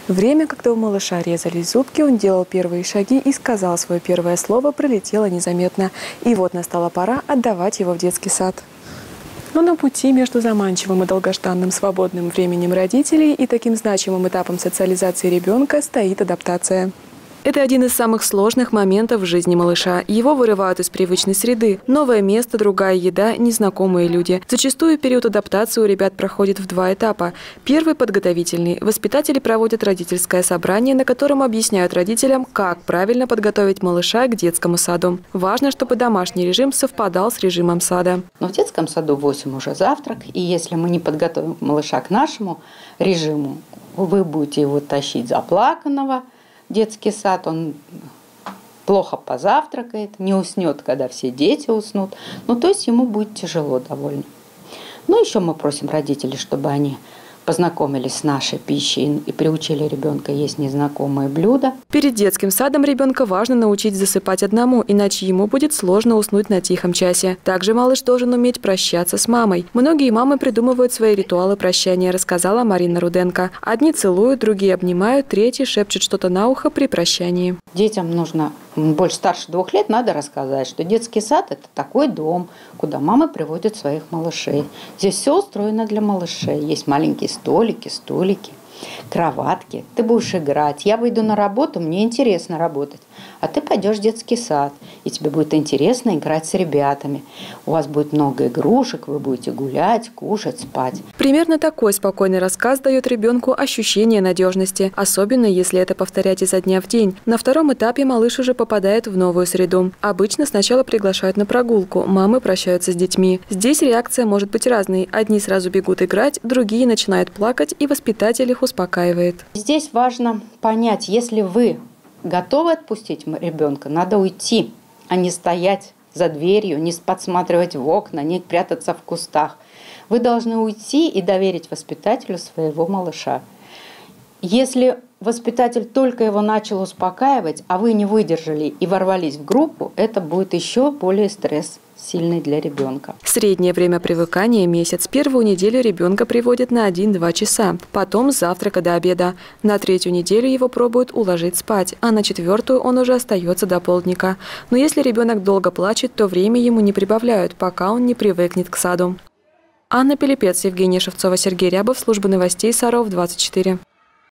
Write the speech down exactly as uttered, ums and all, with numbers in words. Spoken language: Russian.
Время, когда у малыша резались зубки, он делал первые шаги и сказал свое первое слово, пролетело незаметно. И вот настала пора отдавать его в детский сад. Но на пути между заманчивым и долгожданным свободным временем родителей и таким значимым этапом социализации ребенка стоит адаптация. Это один из самых сложных моментов в жизни малыша. Его вырывают из привычной среды. Новое место, другая еда, незнакомые люди. Зачастую период адаптации у ребят проходит в два этапа. Первый – подготовительный. Воспитатели проводят родительское собрание, на котором объясняют родителям, как правильно подготовить малыша к детскому саду. Важно, чтобы домашний режим совпадал с режимом сада. Но в детском саду в восемь уже завтрак, и если мы не подготовим малыша к нашему режиму, вы будете его тащить заплаканного. Детский сад, он плохо позавтракает, не уснет, когда все дети уснут. Ну, то есть ему будет тяжело довольно. Ну, еще мы просим родителей, чтобы они познакомились с нашей пищей и приучили ребенка есть незнакомые блюда. Перед детским садом ребенка важно научить засыпать одному, иначе ему будет сложно уснуть на тихом часе. Также малыш должен уметь прощаться с мамой. Многие мамы придумывают свои ритуалы прощания, рассказала Марина Руденко. Одни целуют, другие обнимают, третьи шепчут что-то на ухо при прощании. Детям нужно, больше старше двух лет, надо рассказать, что детский сад – это такой дом, куда мамы приводят своих малышей. Здесь все устроено для малышей. Есть маленькие столики, столики, кроватки. Ты будешь играть. Я выйду на работу, мне интересно работать. А ты пойдешь в детский сад, и тебе будет интересно играть с ребятами. У вас будет много игрушек, вы будете гулять, кушать, спать. Примерно такой спокойный рассказ дает ребенку ощущение надежности, особенно если это повторять изо дня в день. На втором этапе малыш уже попадает в новую среду. Обычно сначала приглашают на прогулку, мамы прощаются с детьми. Здесь реакция может быть разной. Одни сразу бегут играть, другие начинают плакать, и воспитатель их успокаивает. Здесь важно понять, если вы готовы отпустить ребенка, надо уйти, а не стоять за дверью, не подсматривать в окна, не прятаться в кустах. Вы должны уйти и доверить воспитателю своего малыша. Если воспитатель только его начал успокаивать, а вы не выдержали и ворвались в группу, это будет еще более стресс сильный для ребенка. Среднее время привыкания – месяц. Первую неделю ребенка приводят на один-два часа. Потом с завтрака до обеда. На третью неделю его пробуют уложить спать, а на четвертую он уже остается до полдника. Но если ребенок долго плачет, то время ему не прибавляют, пока он не привыкнет к саду. Анна Пилипец, Евгения Шевцова, Сергей Рябов, служба новостей Саров, двадцать четыре.